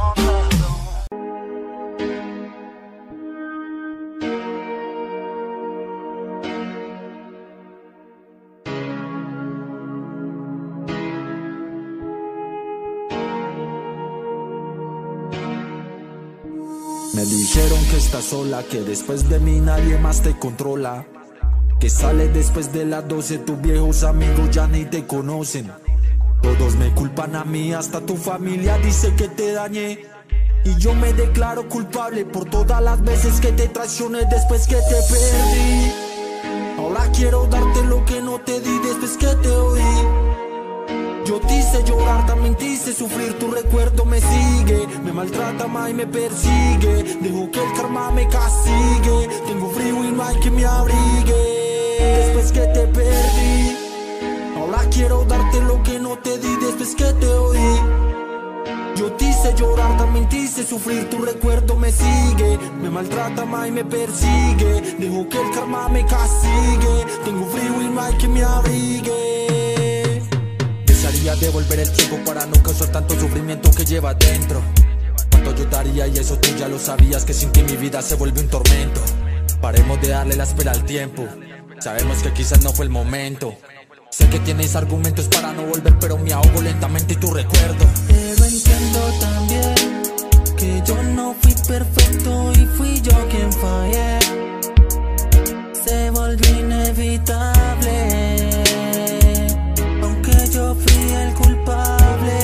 Me dijeron que estás sola, que después de mí nadie más te controla. Que sales después de las doce, tus viejos amigos ya ni te conocen. Todos me culpan a mí, hasta tu familia dice que te dañé. Y yo me declaro culpable por todas las veces que te traicioné después que te perdí. Ahora quiero darte lo que no te di después que te oí. Yo te hice llorar, también te hice sufrir, tu recuerdo me sigue. Me maltrata más y me persigue, dejo que el karma me castigue. Tengo frío y no hay que me abrigue. Después que te perdí, ahora quiero darte lo que no te di después que te oí. Yo te hice llorar, también te hice sufrir, tu recuerdo me sigue. Me maltrata más y me persigue, dejo que el karma me castigue. Tengo frío y no hay que me abrigue. Desearía devolver el tiempo para no causar tanto sufrimiento que lleva dentro. Cuánto yo daría y eso tú ya lo sabías, que sin ti mi vida se vuelve un tormento. Paremos de darle la espera al tiempo, sabemos que quizás no fue el momento. Sé que tienes argumentos para no volver, pero me ahogo lentamente y tu recuerdo. Pero entiendo también que yo no fui perfecto y fui yo quien fallé. Se volvió inevitable, aunque yo fui el culpable.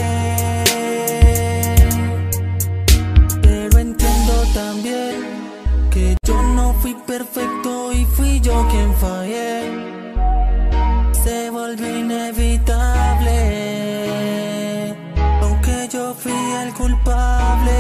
Pero entiendo también que yo no fui perfecto y fui yo quien fallé. Se volvió inevitable, aunque yo fui el culpable.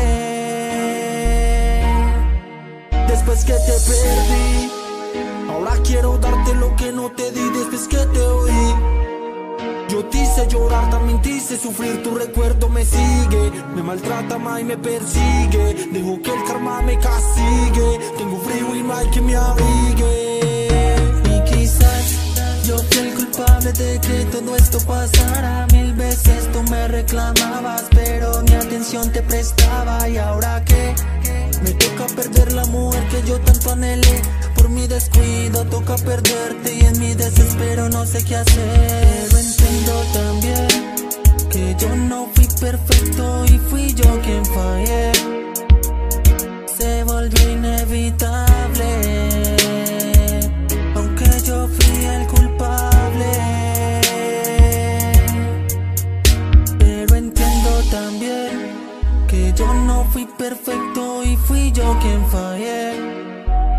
Después que te perdí, ahora quiero darte lo que no te di después que te oí. Yo te hice llorar, también te hice sufrir, tu recuerdo me sigue. Me maltrata más y me persigue, dejo que el karma me castigue. Tengo frío y no hay que me abrigue. Y quizás yo fui el culpable de que todo esto pasara. Mil veces tú me reclamabas, pero mi atención te prestaba. Y ahora que me toca perder la mujer que yo tanto anhelé, por mi descuido toca perderte y en mi desespero no sé qué hacer. Pero entiendo también que yo no fui perfecto y fui yo quien fallé. Se volvió inevitable, aunque yo fui el culpable. Pero entiendo también que yo no fui perfecto y fui yo quien fallé.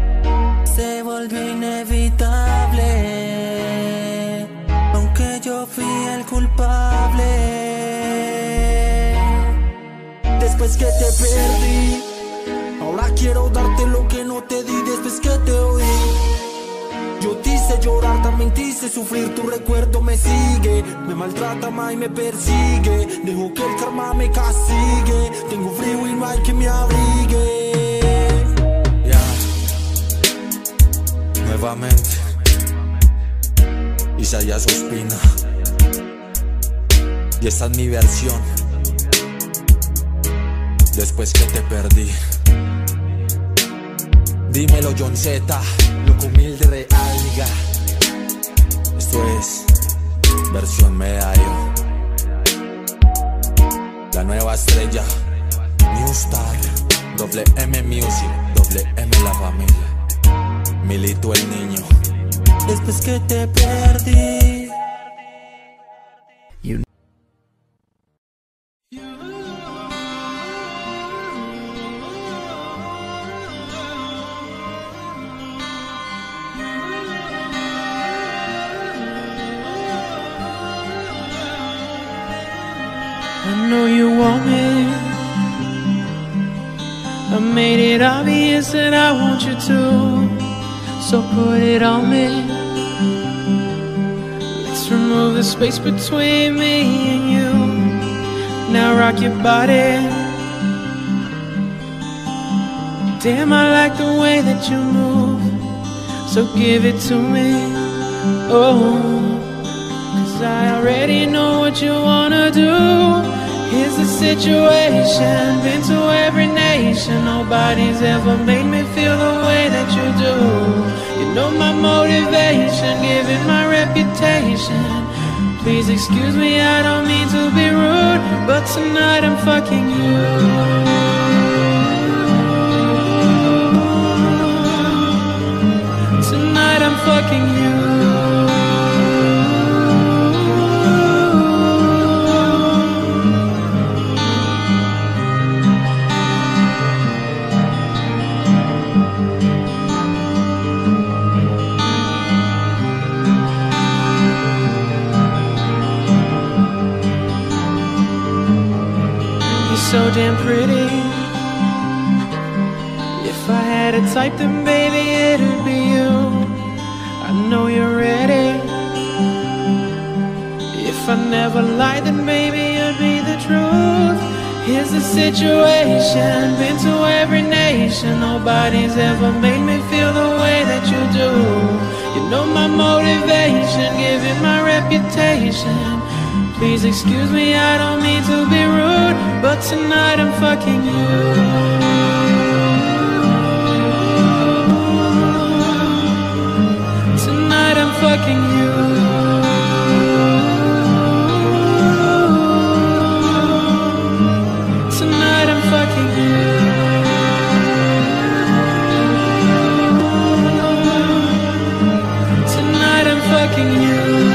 después que te perdí. Ahora quiero darte lo que no te di después que te oí. Yo te hice llorar, también te hice sufrir, tu recuerdo me sigue. Me maltrata más y me persigue, dejo que el karma me castigue. Tengo frío y no hay que me abrigue. Ya, yeah. Nuevamente Isaías Ospina, y esta es mi versión después que te perdí. Dímelo John Z, loco humilde real, nigga. Esto es versión Medallo, la nueva estrella, New Star, doble M Music, doble M la familia, Milito el niño. Después que te perdí. You I know you want me. I made it obvious that I want you to, so put it on me. Let's remove the space between me and you. Now rock your body. Damn, I like the way that you move, so give it to me. Oh, I already know what you wanna do. Here's the situation, been to every nation. Nobody's ever made me feel the way that you do. You know my motivation, given my reputation. Please excuse me, I don't mean to be rude, but tonight I'm fucking you. Tonight I'm fucking you. So damn pretty. If I had a type, then baby it'd be you. I know you're ready. If I never lied, then baby it'd be the truth. Here's the situation, been to every nation. Nobody's ever made me feel the way that you do. You know my motivation, given my reputation. Please excuse me, I don't mean to be rude, but tonight I'm fucking you. Tonight I'm fucking you. Tonight I'm fucking you. Tonight I'm fucking you.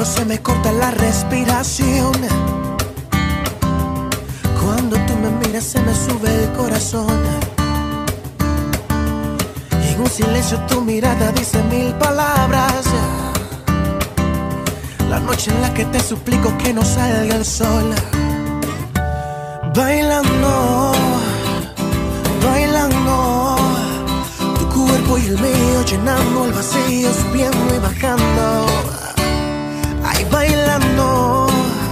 se me corta la respiración. Cuando tú me miras se me sube el corazón. Y en un silencio tu mirada dice mil palabras. La noche en la que te suplico que no salga el sol. Bailando, bailando, tu cuerpo y el mío llenando el vacío, subiendo y bajando. Ay, bailando,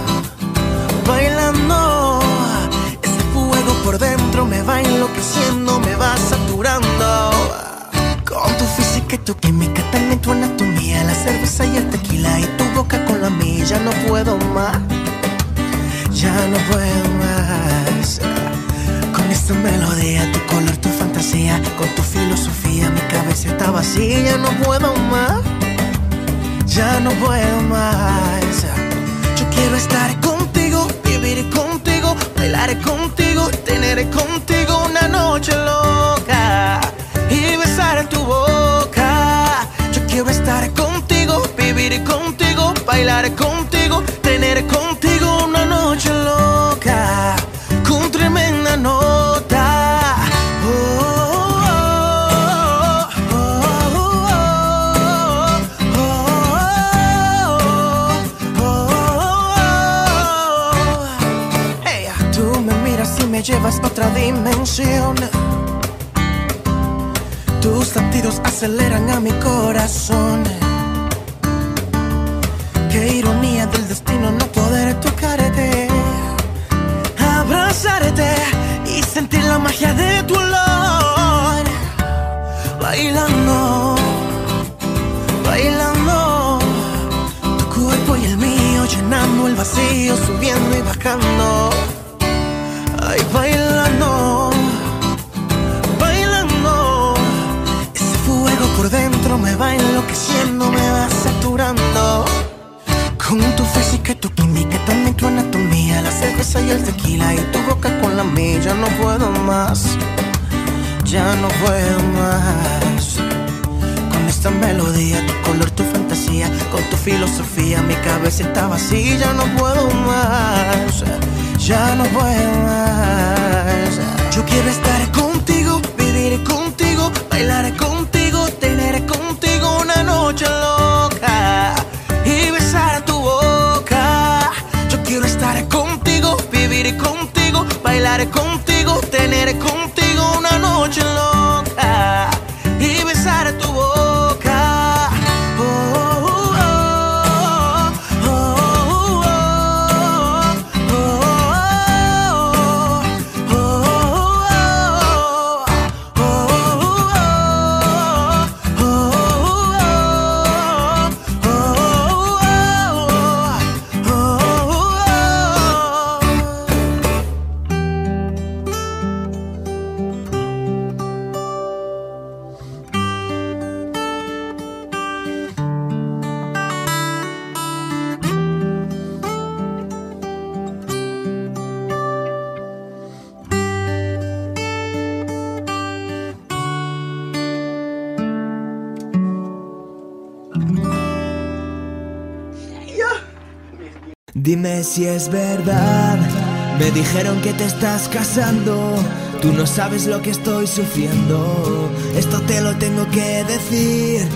bailando, ese fuego por dentro me va enloqueciendo, me va saturando. Con tu física y tu química, también tu anatomía, la cerveza y el tequila y tu boca con la mía. Ya no puedo más, ya no puedo más. Con esta melodía, tu color, tu fantasía, con tu filosofía, mi cabeza está vacía. Ya no puedo más, ya no puedo más. Yo quiero estar contigo, vivir contigo, bailar contigo, tener contigo una noche loca y besar en tu boca. Yo quiero estar contigo, vivir contigo, bailar contigo, tener contigo una noche loca con tremenda nota. Oh, oh, oh, oh, oh, oh. Hey, tú me miras y me llevas a otra dimensión. Tus latidos aceleran a mi corazón. Qué ironía del destino no poder tocarte, abrazarte y sentir la magia de tu olor. Bailando, bailando, tu cuerpo y el mío llenando el vacío, subiendo y bajando. Ay, bailando, por dentro me va enloqueciendo, me va saturando. Con tu física y tu química, también tu anatomía, la cerveza y el tequila y tu boca con la mía. Ya no puedo más, ya no puedo más. Con esta melodía, tu color, tu fantasía, con tu filosofía, mi cabeza está vacía. Ya no puedo más, ya no puedo más. Yo quiero estar contigo, vivir contigo, bailar contigo, tener contigo una noche loca y besar tu boca. Yo quiero estar contigo, vivir contigo, bailar contigo, tener contigo una noche loca y besar tu boca. Oh, oh, oh, oh, oh, oh, oh, Dime si es verdad, me dijeron que te estás casando. Tú no sabes lo que estoy sufriendo, esto te lo tengo que decir.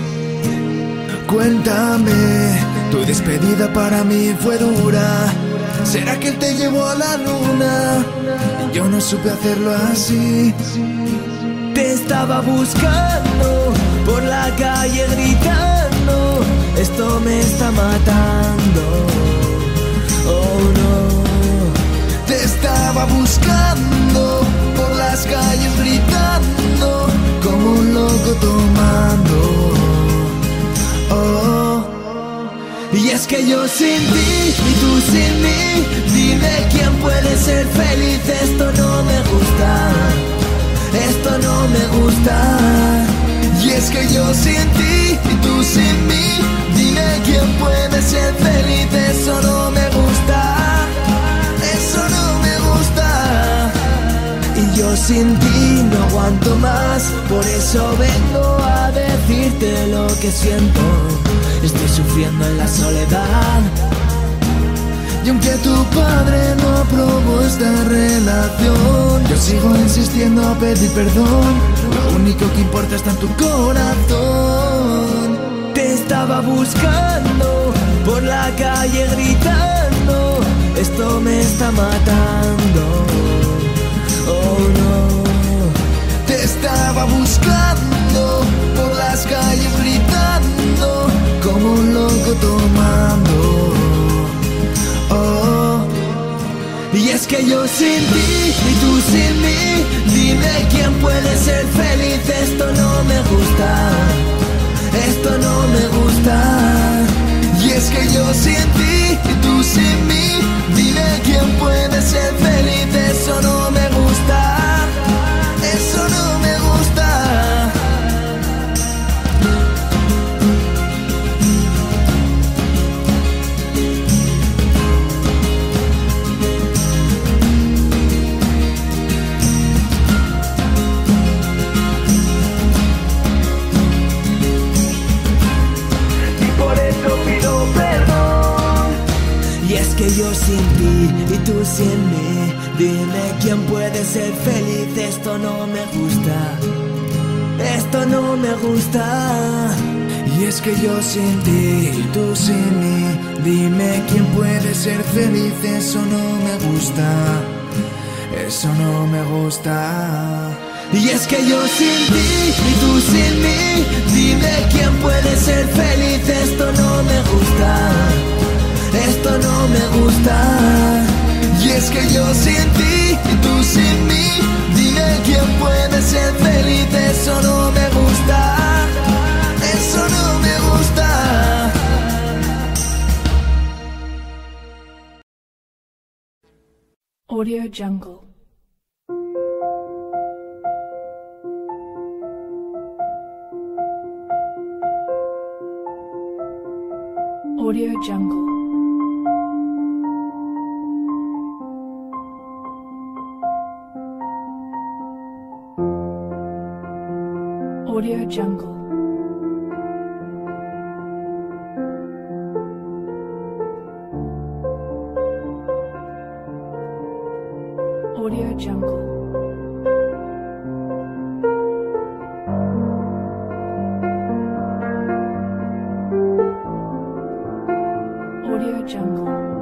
Cuéntame, tu despedida para mí fue dura. ¿Será que él te llevó a la luna? Yo no supe hacerlo así. Te estaba buscando por la calle gritando, esto me está matando. Oh no. Te estaba buscando por las calles gritando, como un loco tomando. Oh. Y es que yo sin ti y tú sin mí, dime quién puede ser feliz. Esto no me gusta, esto no me gusta. Y es que yo sin ti y tú sin mí, dime quién puede ser feliz. Eso no me gusta, eso no me gusta. Y yo sin ti no aguanto más, por eso vengo a decirte lo que siento. Estoy sufriendo en la soledad, Y aunque tu padre no aprobó esta relación, yo sigo insistiendo a pedir perdón. Lo único que importa está en tu corazón. Te estaba buscando por la calle gritando, esto me está matando. Oh no. Te estaba buscando por las calles gritando, como un loco tomando. Oh. Y es que yo sin ti y tú sin mí, dime quién puede ser feliz. Esto no me gusta, esto no me gusta. Y es que yo sin ti y tú sin mí, dime quién puede ser feliz. Eso no me gusta, eso no me gusta. Que yo sin ti y tú sin mí, dime quién puede ser feliz. Esto no me gusta, esto no me gusta. Y es que yo sin ti y tú sin mí, dime quién puede ser feliz. Eso no me gusta, eso no me gusta. Y es que yo sin ti y tú sin mí, dime quién puede ser feliz. Esto no me gusta, esto no me gusta. Y es que yo sin ti y tú sin mí, dime quién puede ser feliz. Eso no me gusta, eso no me gusta. Audio Jungle. Audio Jungle. Audio Jungle. Audio Jungle. Audio Jungle.